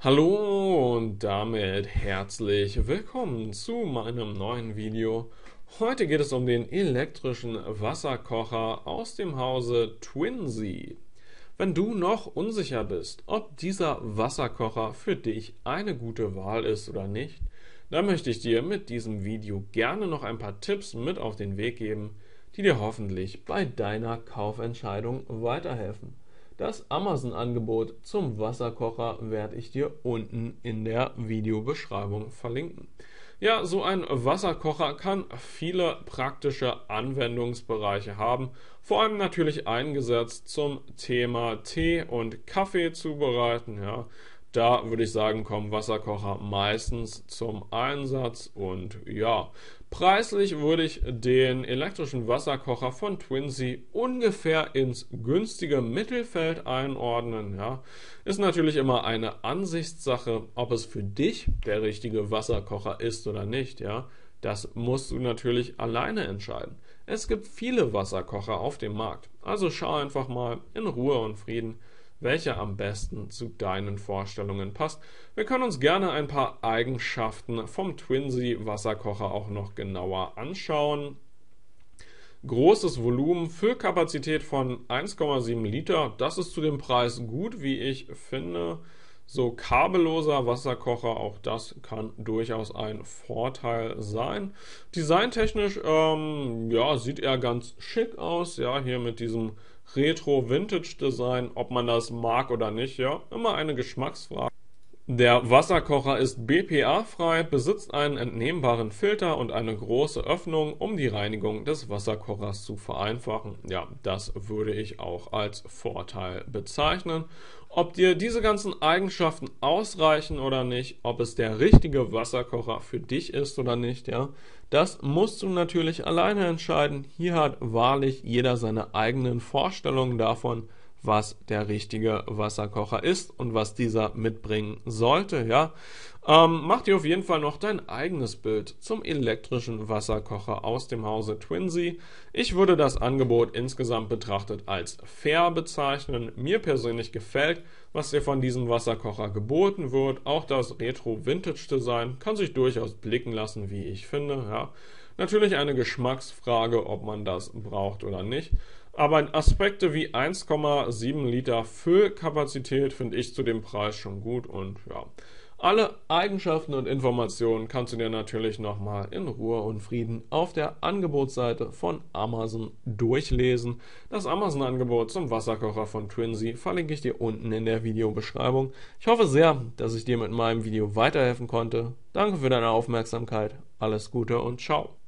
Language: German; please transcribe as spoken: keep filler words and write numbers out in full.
Hallo und damit herzlich willkommen zu meinem neuen Video. Heute geht es um den elektrischen Wasserkocher aus dem Hause Twinsea. Wenn du noch unsicher bist, ob dieser Wasserkocher für dich eine gute Wahl ist oder nicht, dann möchte ich dir mit diesem Video gerne noch ein paar Tipps mit auf den Weg geben, die dir hoffentlich bei deiner Kaufentscheidung weiterhelfen. Das Amazon-Angebot zum Wasserkocher werde ich dir unten in der Videobeschreibung verlinken. Ja, so ein Wasserkocher kann viele praktische Anwendungsbereiche haben, vor allem natürlich eingesetzt zum Thema Tee und Kaffee zubereiten. Ja, da würde ich sagen, kommen Wasserkocher meistens zum Einsatz und ja, preislich würde ich den elektrischen Wasserkocher von Twinsea ungefähr ins günstige Mittelfeld einordnen. Ja, ist natürlich immer eine Ansichtssache, ob es für dich der richtige Wasserkocher ist oder nicht. Ja, das musst du natürlich alleine entscheiden. Es gibt viele Wasserkocher auf dem Markt, also schau einfach mal in Ruhe und Frieden, welcher am besten zu deinen Vorstellungen passt. Wir können uns gerne ein paar Eigenschaften vom Twinsea Wasserkocher auch noch genauer anschauen. Großes Volumen, Füllkapazität von eins Komma sieben Liter, das ist zu dem Preis gut, wie ich finde. So kabelloser Wasserkocher, auch das kann durchaus ein Vorteil sein. Designtechnisch, ähm, ja, sieht er ganz schick aus, ja, hier mit diesem Retro-Vintage-Design, ob man das mag oder nicht, ja, immer eine Geschmacksfrage. Der Wasserkocher ist B P A-frei, besitzt einen entnehmbaren Filter und eine große Öffnung, um die Reinigung des Wasserkochers zu vereinfachen. Ja, das würde ich auch als Vorteil bezeichnen. Ob dir diese ganzen Eigenschaften ausreichen oder nicht, ob es der richtige Wasserkocher für dich ist oder nicht, ja, das musst du natürlich alleine entscheiden. Hier hat wahrlich jeder seine eigenen Vorstellungen davon, was der richtige Wasserkocher ist und was dieser mitbringen sollte, ja. Ähm, mach dir auf jeden Fall noch dein eigenes Bild zum elektrischen Wasserkocher aus dem Hause Twinsea. Ich würde das Angebot insgesamt betrachtet als fair bezeichnen. Mir persönlich gefällt, was dir von diesem Wasserkocher geboten wird. Auch das Retro-Vintage-Design kann sich durchaus blicken lassen, wie ich finde, ja. Natürlich eine Geschmacksfrage, ob man das braucht oder nicht. Aber Aspekte wie eins Komma sieben Liter Füllkapazität finde ich zu dem Preis schon gut und ja. Alle Eigenschaften und Informationen kannst du dir natürlich nochmal in Ruhe und Frieden auf der Angebotsseite von Amazon durchlesen. Das Amazon-Angebot zum Wasserkocher von Twinsea verlinke ich dir unten in der Videobeschreibung. Ich hoffe sehr, dass ich dir mit meinem Video weiterhelfen konnte. Danke für deine Aufmerksamkeit. Alles Gute und ciao.